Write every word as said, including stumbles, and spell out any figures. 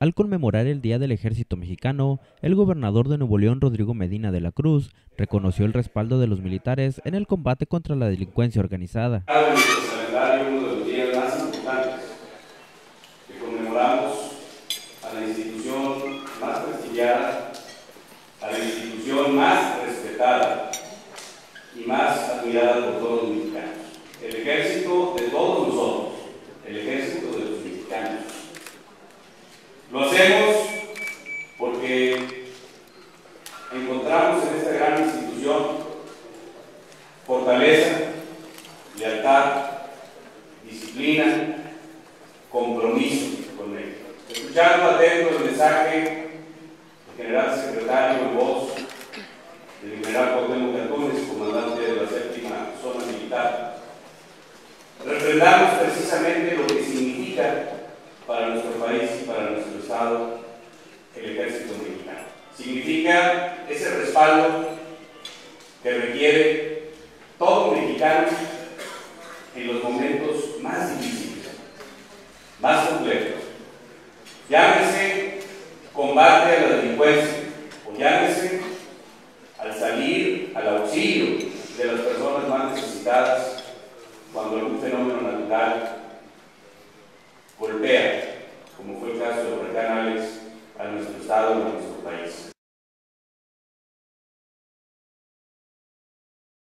Al conmemorar el Día del Ejército Mexicano, el gobernador de Nuevo León, Rodrigo Medina de la Cruz, reconoció el respaldo de los militares en el combate contra la delincuencia organizada. En nuestro calendario, uno de los días más importantes que conmemoramos a la institución más prestigiada, a la institución más respetada y más admirada por todos los mexicanos. El ejército de todos nosotros, el ejército de los mexicanos. Lo hacemos porque encontramos en esta gran institución fortaleza, lealtad, disciplina, compromiso con él. Escuchando atento el mensaje del general secretario en voz del general Cuauhtémoc Cantúnez, comandante de la séptima zona militar, refrendamos precisamente lo que significa para nuestro país y para nuestro Estado el ejército mexicano. Significa ese respaldo que requiere todo mexicano en los momentos más difíciles, más complejos. Llámese combate a la delincuencia o llámese al salir al auxilio de las personas más necesitadas cuando algún fenómeno natural